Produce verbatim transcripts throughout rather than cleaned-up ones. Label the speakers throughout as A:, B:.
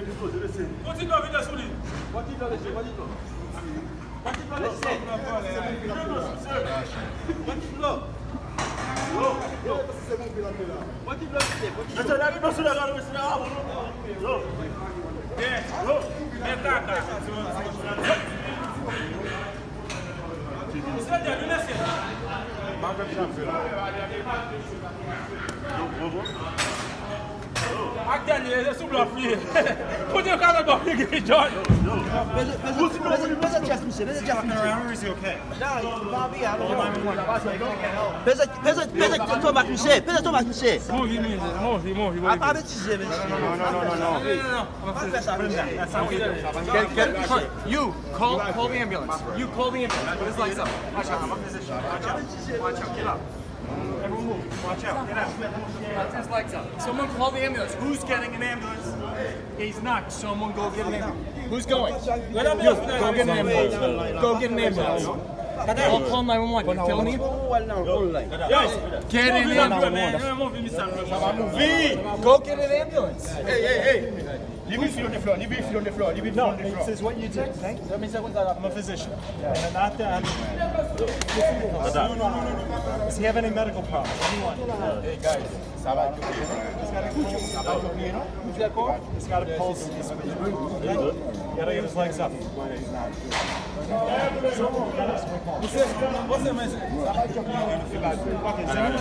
A: Continue à venir sur lui. Continue à laisser, vas-y, toi. Continue à laisser. Continue là. Non, non, c'est bon, il a fait là. Continue là, continue. Attends, là, il va se la garder, c'est là. Non. Bien, non. Bien, caca. C'est bien, lui laisser. Actually, it's super free. Put your car back, John.
B: Better just miss it. Better just miss it.
C: Or is he okay?
B: No, Bobby, I don't know. Better, better, better to back miss it. Better to back miss it.
A: More, he means it. More, he more, he more.
B: I bet she's in it.
C: No, no, no, no, no, no.
B: That's how we do it.
D: Get, get, you call, call the ambulance. You call the ambulance. Put his legs up. Watch out. I'm a physician. Watch out. Watch out. Get up. Everyone move. Watch out. Get out. Put his legs up. Someone call the ambulance. Who's getting an ambulance? He's not. Someone go get an ambulance. Who's going? You. Go get an ambulance. Go get an ambulance. I'll call nine one one. You feel me? Get an ambulance. Go get an ambulance.
C: Hey, hey, hey. Leave me on the floor. Leave me on the floor. Leave me on the floor.
E: This is what you do. Okay? I'm a physician. And not that. Does he have any medical problems? Anyone?
C: Hey, guys.
E: He's got a He's got a pulse. He's good. You gotta get his legs up.
A: What's the message?
E: Does anyone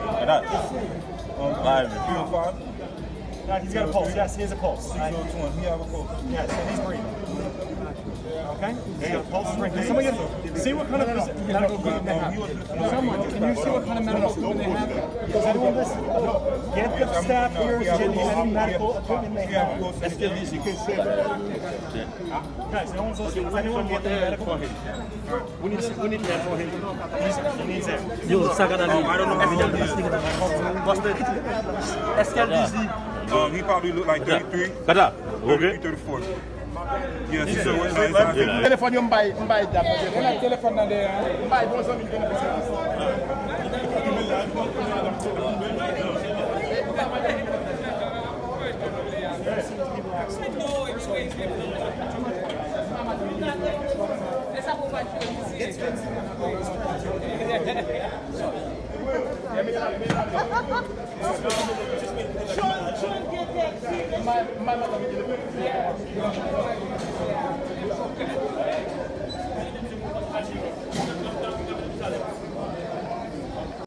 E: have... No, he's got a pulse. Yes, he has a pulse. Right? Yes, and he's breathing. Okay? He's got a pulse. Right. Can someone get, see what kind of medical equipment they have? Someone, can you see what kind of medical equipment they have? Does anyone listen? Get the staff here to get any medical equipment they have.
C: Let's get these. You can see it.
E: Guys, no one's listening. Does anyone get any medical equipment?
C: We need, we need that for him.
E: He needs it.
B: Yo, Saga, I
C: don't know how
B: Let's get this.
C: Um, he probably looked like thirty-three,
F: Kata,
C: thirty-three, thirty-four. Yes, so what's his
G: Telephone yung buy, buy that.
A: Wala telephone na there.
G: Buy mo sa mga
A: Sean, Sean, get that.